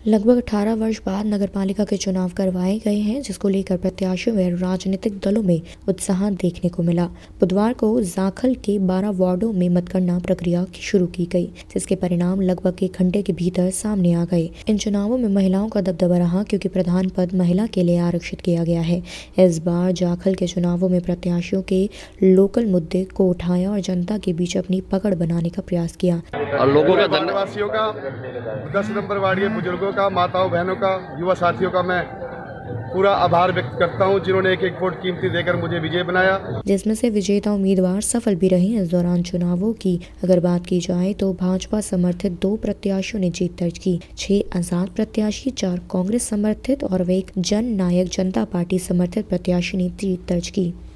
लगभग 18 वर्ष बाद नगरपालिका के चुनाव करवाए गए हैं, जिसको लेकर प्रत्याशियों व राजनीतिक दलों में उत्साह देखने को मिला। बुधवार को जाखल के 12 वार्डों में मतगणना प्रक्रिया शुरू की गई, जिसके परिणाम लगभग 1 घंटे के भीतर सामने आ गए। इन चुनावों में महिलाओं का दबदबा रहा, क्योंकि प्रधान पद महिला के लिए आरक्षित किया गया है। इस बार जाखल के चुनावों में प्रत्याशियों के लोकल मुद्दे को उठाया और जनता के बीच अपनी पकड़ बनाने का प्रयास किया। और लोगों का धन्यवासियों का 10 नंबर वार्ड के बुजुर्गों का, माताओं बहनों का, युवा साथियों का मैं पूरा आभार व्यक्त करता हूं, जिन्होंने एक एक वोट कीमती देकर मुझे विजय बनाया, जिसमें से विजेता उम्मीदवार सफल भी रही। इस दौरान चुनावों की अगर बात की जाए तो भाजपा समर्थित 2 प्रत्याशियों ने जीत दर्ज की, 6 आजाद प्रत्याशी, 4 कांग्रेस समर्थित और 1 जन नायक जनता पार्टी समर्थित प्रत्याशी ने जीत दर्ज की।